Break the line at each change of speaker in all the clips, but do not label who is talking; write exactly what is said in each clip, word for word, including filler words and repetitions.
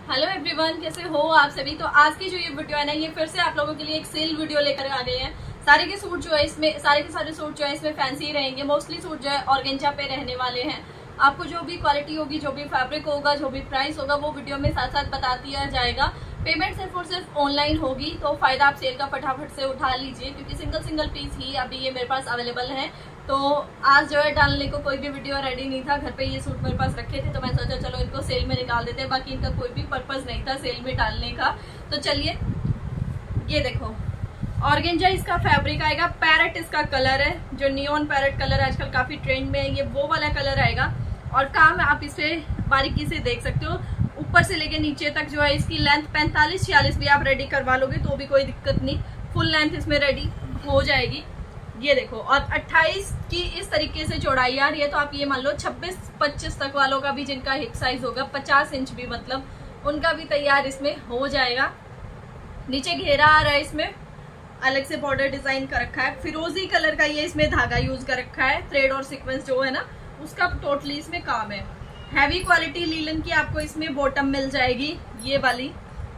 Hello everyone, कैसे हो आप सभी। तो आज की जो ये वीडियो है ना, ये फिर से आप लोगों के लिए एक सेल वीडियो लेकर आ गए हैं। सारे के सूट जो है इसमें सारे के सारे सूट जो है इसमें फैंसी रहेंगे। मोस्टली सूट जो है ऑर्गेंजा पे रहने वाले हैं। आपको जो भी क्वालिटी होगी, जो भी फैब्रिक होगा, जो भी प्राइस होगा, वो वीडियो में साथ साथ बता दिया जाएगा। पेमेंट सिर्फ और सिर्फ ऑनलाइन होगी, तो फायदा आप सेल का फटाफट से उठा लीजिए, क्योंकि सिंगल सिंगल पीस ही अभी ये मेरे पास अवेलेबल है। तो आज जो है डालने को कोई भी वीडियो रेडी नहीं था, घर पे ये सूट मेरे पास रखे थे, तो मैं सोचा चलो इनको सेल में निकाल देते हैं। बाकी इनका कोई भी पर्पस नहीं था सेल में डालने का। तो चलिए, ये देखो ऑर्गेंजा इसका फैब्रिक आएगा। पैरेट इसका कलर है, जो नियॉन पैरेट कलर आजकल काफी ट्रेंड में है, ये वो वाला कलर आएगा। और काम आप इसे बारीकी से देख सकते हो, ऊपर से लेके नीचे तक जो है इसकी लेंथ पैंतालीस छियालीस भी आप रेडी करवा लोगे तो भी कोई दिक्कत नहीं, फुल लेंथ इसमें रेडी हो जाएगी। ये देखो, और अट्ठाईस की इस तरीके से चौड़ाई आ रही है, तो आप ये मान लो छब्बीस पच्चीस तक वालों का भी, जिनका हिप साइज होगा पचास इंच भी, मतलब उनका भी तैयार इसमें हो जाएगा। नीचे घेरा आ रहा है, इसमें अलग से बॉर्डर डिजाइन कर रखा है। फिरोजी कलर का ये इसमें धागा यूज कर रखा है। थ्रेड और सीक्वेंस जो है ना, उसका टोटली इसमें काम है। हैवी क्वालिटी लीलन की आपको इसमें बॉटम मिल जाएगी, ये वाली।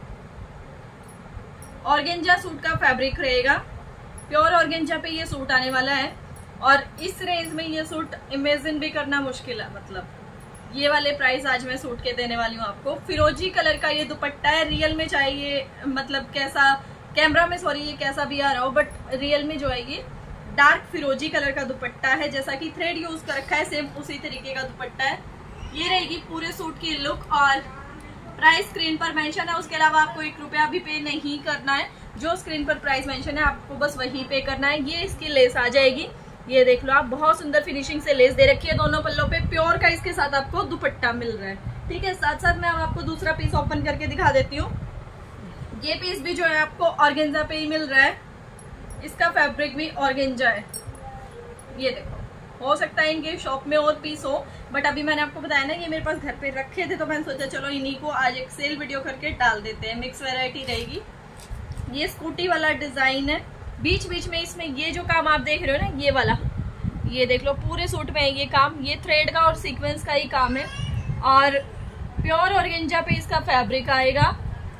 ऑर्गेंजा सूट का फैब्रिक रहेगा, प्योर ऑर्गेंजा पे ये सूट आने वाला है। और इस रेंज में ये सूट इमेजिन भी करना मुश्किल है, मतलब ये वाले प्राइस आज मैं सूट के देने वाली हूँ आपको। फिरोजी कलर का ये दुपट्टा है। रियल में चाहिए, मतलब कैसा कैमरा में सॉरी ये कैसा भी आ रहा हो, बट रियल में जो है ये डार्क फिरोजी कलर का दुपट्टा है। जैसा कि थ्रेड यूज कर रखा है, सेम उसी तरीके का दुपट्टा है। ये रहेगी पूरे सूट की लुक। और प्राइस स्क्रीन पर मेंशन है, उसके अलावा आपको एक रुपया भी पे नहीं करना है। जो स्क्रीन पर प्राइस मेंशन है आपको बस वही पे करना है। ये इसकी लेस आ जाएगी, ये देख लो आप, बहुत सुंदर फिनिशिंग से लेस दे रखी है दोनों पल्लों पे। प्योर का इसके साथ आपको दुपट्टा मिल रहा है, ठीक है। साथ साथ मैं आपको दूसरा पीस ओपन करके दिखा देती हूँ। ये पीस भी जो है आपको ऑर्गेंजा पे ही मिल रहा है। इसका फैब्रिक भी ऑर्गेंजा है। ये देखो, हो सकता है इनके शॉप में और पीस हो, बट अभी मैंने आपको बताया ना, ये मेरे पास घर पे रखे थे, तो मैंने सोचा चलो इन्हीं को आज एक सेल वीडियो करके डाल देते हैं। मिक्स वैरायटी रहेगी। ये स्कूटी वाला डिजाइन है। बीच बीच में इसमें ये जो काम आप देख रहे हो ना, ये वाला, ये देख लो पूरे सूट में है ये काम। ये थ्रेड का और सीक्वेंस का ही काम है। और प्योर ऑर्गेंजा पे इसका फैब्रिक आएगा।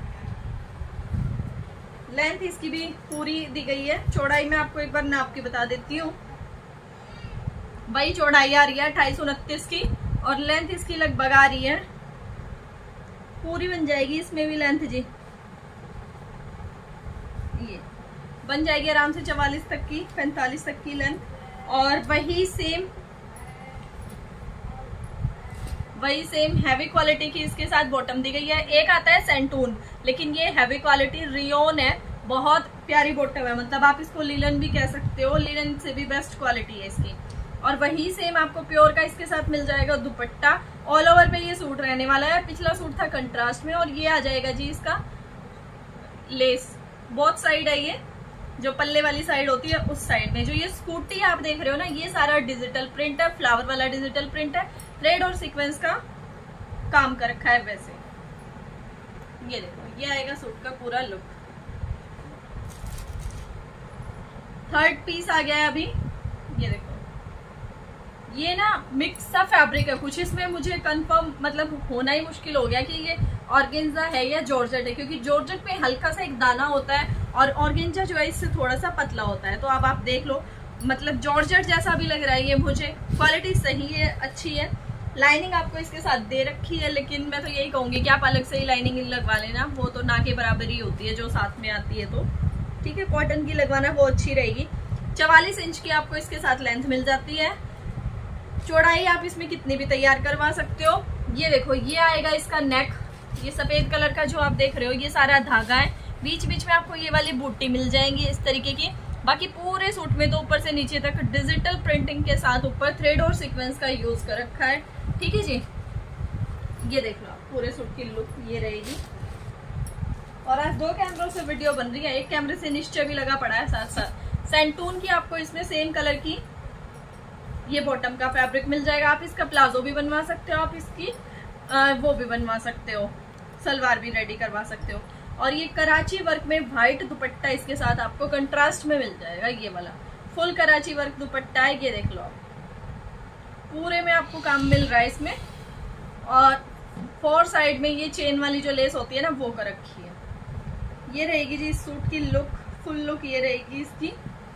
लेंथ इसकी भी पूरी दी गई है। चौड़ाई में आपको एक बार नाप के बता देती हूँ। वही चौड़ाई आ रही है अट्ठाईस उनतीस की, और लेंथ इसकी लगभग आ रही है, पूरी बन जाएगी इसमें भी लेंथ जी, ये बन जाएगी आराम से चवालीस तक की, पैंतालीस तक की लेंथ। और वही सेम वही सेम हैवी क्वालिटी की इसके साथ बॉटम दी गई है। एक आता है सेंटून, लेकिन ये हैवी क्वालिटी रियोन है। बहुत प्यारी बॉटम है, मतलब आप इसको लीलन भी कह सकते हो, लीलन से भी बेस्ट क्वालिटी है इसकी। और वही सेम आपको प्योर का इसके साथ मिल जाएगा दुपट्टा। ऑल ओवर पे ये सूट रहने वाला है। पिछला सूट था कंट्रास्ट में, और ये आ जाएगा जी इसका लेस। बोथ साइड है ये, जो पल्ले वाली साइड होती है उस साइड में। जो ये स्कूटी आप देख रहे हो ना, ये सारा डिजिटल प्रिंट है, फ्लावर वाला डिजिटल प्रिंट है। थ्रेड और सीक्वेंस का काम कर रखा है वैसे। ये देखो, ये आएगा सूट का पूरा लुक। थर्ड पीस आ गया है अभी। ये देखो, ये ना मिक्स सा फैब्रिक है कुछ, इसमें मुझे कंफर्म मतलब होना ही मुश्किल हो गया कि ये ऑर्गेन्जा है या जॉर्जेट है, क्योंकि जॉर्जेट पे हल्का सा एक दाना होता है और ऑर्गेन्जा जो है इससे थोड़ा सा पतला होता है। तो अब आप देख लो, मतलब जॉर्जेट जैसा भी लग रहा है ये मुझे। क्वालिटी सही है, अच्छी है। लाइनिंग आपको इसके साथ दे रखी है, लेकिन मैं तो यही कहूंगी कि आप अलग से ही लाइनिंग लगवा लेना, वो तो ना के बराबर ही होती है जो साथ में आती है। तो ठीक है, कॉटन की लगवाना वो अच्छी रहेगी। चवालीस इंच की आपको इसके साथ लेंथ मिल जाती है। चौड़ाई आप इसमें कितनी भी तैयार करवा सकते हो। ये देखो, ये आएगा इसका नेक। ये सफेद कलर का जो आप देख रहे हो, ये सारा धागा है। बीच बीच में आपको ये वाली बूटी मिल जाएंगी इस तरीके की। बाकी पूरे सूट में तो ऊपर से नीचे तक डिजिटल प्रिंटिंग के साथ ऊपर थ्रेड और सीक्वेंस का यूज कर रखा है, ठीक है जी। ये देख लो, पूरे सूट की लुक ये रहेगी। और आज दो कैमरों से वीडियो बन रही है, एक कैमरे से निश्चय भी लगा पड़ा है साथ साथ। सेंटून की आपको इसमें सेम कलर की ये बॉटम का फैब्रिक मिल जाएगा। आप इसका प्लाजो भी बनवा सकते हो, आप इसकी आ, वो भी बनवा सकते हो, सलवार भी रेडी करवा सकते हो। और ये कराची वर्क में व्हाइट दुपट्टा इसके साथ आपको कंट्रास्ट में मिल जाएगा। ये वाला फुल कराची वर्क दुपट्टा है, ये देख लो, पूरे में आपको काम मिल रहा है इसमें। और फोर साइड में ये चेन वाली जो लेस होती है ना वो कर रखी है। ये रहेगी जी इस सूट की लुक, फुल लुक ये रहेगी इसकी।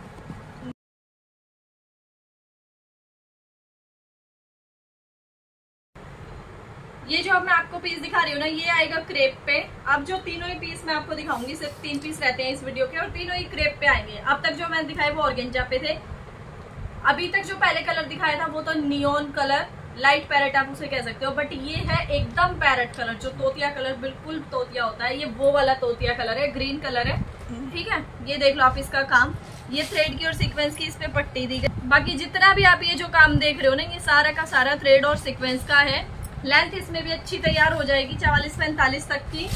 ये जो अब मैं आपको पीस दिखा रही हूँ ना, ये आएगा क्रेप पे। अब जो तीनों ही पीस मैं आपको दिखाऊंगी, सिर्फ तीन पीस रहते हैं इस वीडियो के और तीनों ही क्रेप पे आएंगे। अब तक जो मैंने दिखाए वो ऑर्गेंजा पे थे। अभी तक जो पहले कलर दिखाया था वो तो नियॉन कलर, लाइट पैरेट आप उसे कह सकते हो, बट ये है एकदम पैरेट कलर, जो तोतिया कलर, बिल्कुल तोतिया होता है, ये वो वाला तोतिया कलर है, ग्रीन कलर है। ठीक है, ये देख लो आप इसका काम, ये थ्रेड की और सीक्वेंस की इस पे पट्टी दी गई। बाकी जितना भी आप ये जो काम देख रहे हो ना, ये सारा का सारा थ्रेड और सीक्वेंस का है। लेंथ इसमें भी अच्छी तैयार हो जाएगी चवालीस पैंतालीस तक की।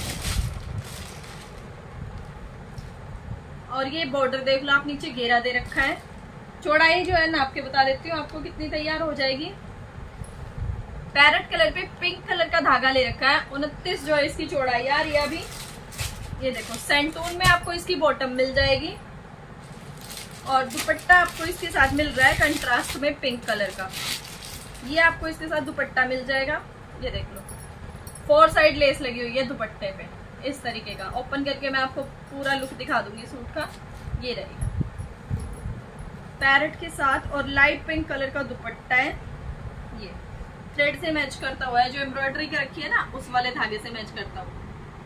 और ये बॉर्डर देख लो आप, नीचे घेरा दे रखा है। चौड़ाई जो है ना आपके बता देती हूँ आपको कितनी तैयार हो जाएगी। पैरेट कलर पे पिंक कलर का धागा ले रखा है, उनतीस जो है इसकी चौड़ाई आ रही है अभी। ये देखो सेंटून में आपको इसकी बॉटम मिल जाएगी और दुपट्टा आपको इसके साथ मिल रहा है कंट्रास्ट में पिंक कलर का। ये आपको इसके साथ दुपट्टा मिल जाएगा। ये देख लो फोर साइड लेस लगी हुई है दुपट्टे पे इस तरीके का। ओपन करके मैं आपको पूरा लुक दिखा दूंगी सूट का। ये रहेगा पैरेट के साथ और लाइट पिंक कलर का दुपट्टा है। ये थ्रेड से मैच करता हुआ है, जो एम्ब्रॉयडरी की रखी है ना उस वाले धागे से मैच करता हुआ।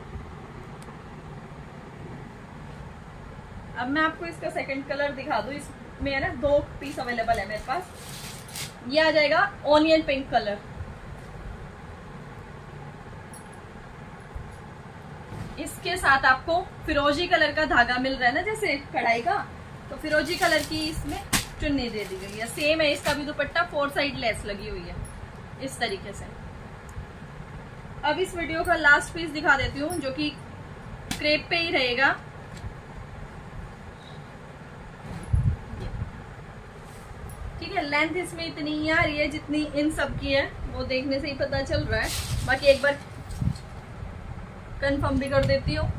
अब मैं आपको इसका सेकंड कलर दिखा दूं। इसमें है ना दो पीस अवेलेबल है मेरे पास। ये आ जाएगा ऑनियन पिंक कलर। इसके साथ आपको फिरोजी कलर का धागा मिल रहा है ना, जैसे कढ़ाई का, तो फिरोजी कलर की इसमें चुन्नी दे दी गई है। सेम है इसका भी दुपट्टा, फोर साइड लेस लगी हुई है इस तरीके से। अब इस वीडियो का लास्ट पीस दिखा देती हूँ जो कि क्रेप पे ही रहेगा। ठीक है, लेंथ इसमें इतनी ही आ रही है जितनी इन सब की है, वो देखने से ही पता चल रहा है। बाकी एक बार कंफर्म भी कर देती हूँ।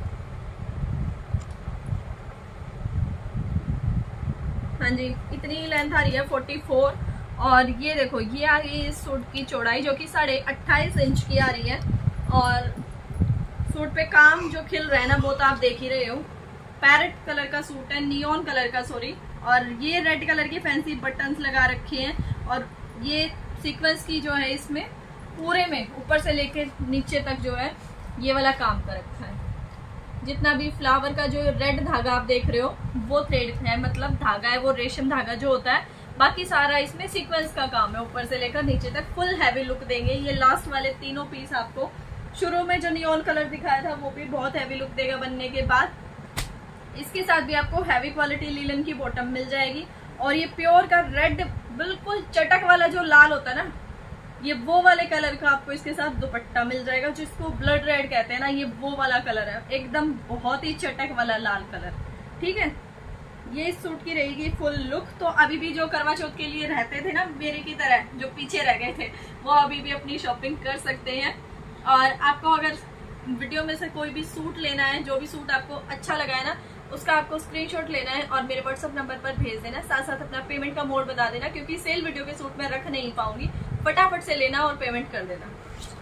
हाँ जी, इतनी ही लेंथ आ रही है चौवालीस। और ये देखो ये आ रही है इस सूट की चौड़ाई जो कि साढ़े अट्ठाईस इंच की आ रही है। और सूट पे काम जो खिल रहा है ना वो तो आप देख ही रहे हो। पैरेट कलर का सूट है, नियॉन कलर का सॉरी। और ये रेड कलर के फैंसी बटन्स लगा रखे हैं और ये सीक्वेंस की जो है इसमें पूरे में ऊपर से लेके नीचे तक जो है ये वाला काम कर रखा है। जितना भी फ्लावर का जो रेड धागा आप देख रहे हो वो थ्रेड है, मतलब धागा है वो रेशम धागा जो होता है। बाकी सारा इसमें सीक्वेंस का काम है, ऊपर से लेकर नीचे तक फुल हैवी लुक देंगे। ये लास्ट वाले तीनों पीस आपको, शुरू में जो नियॉन कलर दिखाया था वो भी बहुत हैवी लुक देगा बनने के बाद। इसके साथ भी आपको हैवी क्वालिटी लीलन की बॉटम मिल जाएगी। और ये प्योर का रेड, बिल्कुल चटक वाला जो लाल होता है ना, ये वो वाले कलर का आपको इसके साथ दुपट्टा मिल जाएगा, जिसको ब्लड रेड कहते हैं ना, ये वो वाला कलर है, एकदम बहुत ही चटक वाला लाल कलर। ठीक है, ये इस सूट की रहेगी फुल लुक। तो अभी भी जो करवा चौथ के लिए रहते थे ना मेरे की तरह, जो पीछे रह गए थे, वो अभी भी अपनी शॉपिंग कर सकते हैं। और आपको अगर वीडियो में से कोई भी सूट लेना है, जो भी सूट आपको अच्छा लगा है ना, उसका आपको स्क्रीनशॉट लेना है और मेरे व्हाट्सएप नंबर पर भेज देना। साथ साथ अपना पेमेंट का मोड बता देना, क्योंकि सेल वीडियो के सूट मैं रख नहीं पाऊंगी। फटाफट से लेना और पेमेंट कर देना।